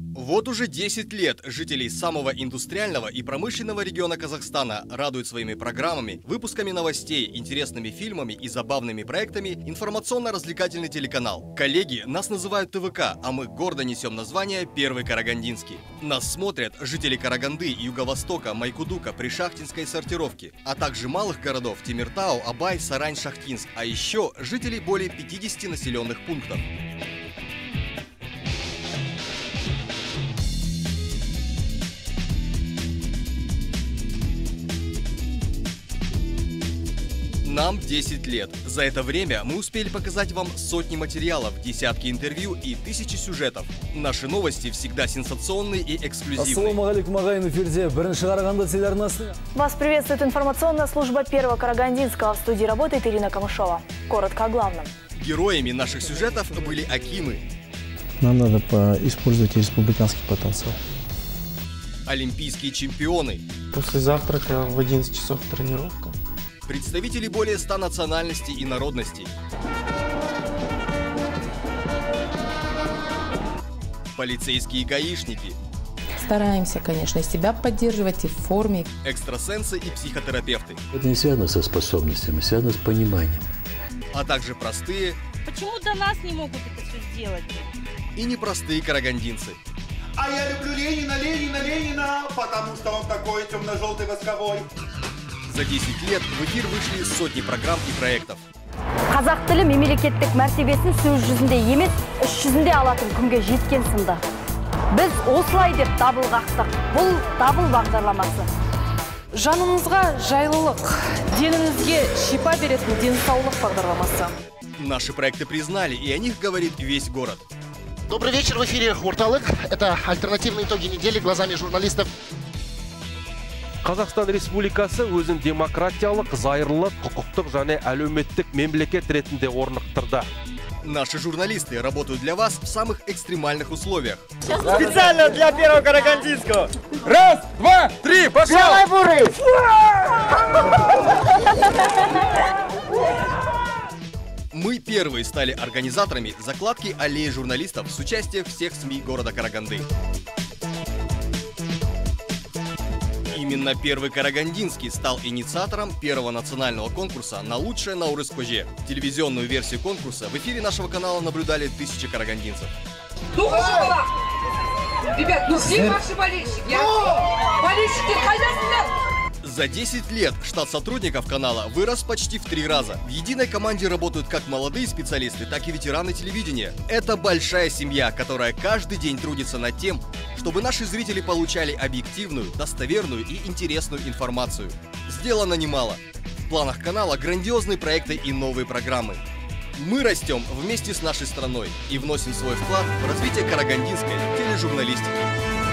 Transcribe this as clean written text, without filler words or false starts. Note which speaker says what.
Speaker 1: Вот уже 10 лет жителей самого индустриального и промышленного региона Казахстана радуют своими программами, выпусками новостей, интересными фильмами и забавными проектами информационно-развлекательный телеканал. Коллеги, нас называют ТВК, а мы гордо несем название «Первый Карагандинский». Нас смотрят жители Караганды, Юго-Востока, Майкудука, Пришахтинской сортировки, а также малых городов Темиртау, Абай, Сарань, Шахтинск, а еще жителей более 50 населенных пунктов. Нам 10 лет. За это время мы успели показать вам сотни материалов, десятки интервью и тысячи сюжетов. Наши новости всегда сенсационные и эксклюзивные.
Speaker 2: Ассаламу алейкум, ағайын, эфирде бірінші Караганды телеарнасы.
Speaker 3: Вас приветствует информационная служба Первого Карагандинского. В студии работает Ирина Камышова. Коротко о главном.
Speaker 1: Героями наших сюжетов были акимы.
Speaker 4: Нам надо использовать республиканский потенциал.
Speaker 1: Олимпийские чемпионы.
Speaker 5: После завтрака в 11 часов тренировка.
Speaker 1: Представители более 100 национальностей и народностей. Полицейские и гаишники.
Speaker 6: Стараемся, конечно, себя поддерживать и в форме.
Speaker 1: Экстрасенсы и психотерапевты.
Speaker 7: Это не связано со способностями, связано с пониманием.
Speaker 1: А также простые.
Speaker 8: Почему до нас не могут это все сделать?
Speaker 1: И непростые карагандинцы.
Speaker 9: А я люблю Ленина, потому что он такой темно-желтый восковой.
Speaker 1: За 10 лет в эфир вышли сотни программ и проектов.
Speaker 3: Қазақ тілі мемлекеттік мәртебесін сөз жүзінде емес, іс жүзінде алатын күнге жеткен сынды. Біз осылай деп дабыл қақтық. Бұл дабыл бағдарламасы.
Speaker 6: Жаныңызға жайлылық, деніңізге шипа беретін денсаулық бағдарламасы.
Speaker 1: Наши проекты признали, и о них говорит весь город.
Speaker 10: Добрый вечер, в эфире Орталық. Это альтернативные итоги недели глазами журналистов.
Speaker 11: Қазақстан Республикасы өзін демократиялық, зайырлы, құқықтық және әлеуметтік мемлекет ретінде орнықтырды.
Speaker 1: Наши журналисты работают для вас в самых экстремальных условиях.
Speaker 12: Специально для Первого Карагандинского. Раз, два, три, пошел!
Speaker 10: Белый бурый!
Speaker 1: Мы первые стали организаторами закладки аллеи журналистов с участием всех СМИ города Караганды. Именно Первый Карагандинский стал инициатором первого национального конкурса на лучшее Наурыз-Коже. Телевизионную версию конкурса в эфире нашего канала наблюдали тысячи карагандинцев.
Speaker 13: Ребят, ну все ваши болельщики, болельщики,
Speaker 1: За 10 лет штат сотрудников канала вырос почти в 3 раза. В единой команде работают как молодые специалисты, так и ветераны телевидения. Это большая семья, которая каждый день трудится над тем, чтобы наши зрители получали объективную, достоверную и интересную информацию. Сделано немало. В планах канала грандиозные проекты и новые программы. Мы растем вместе с нашей страной и вносим свой вклад в развитие карагандинской тележурналистики.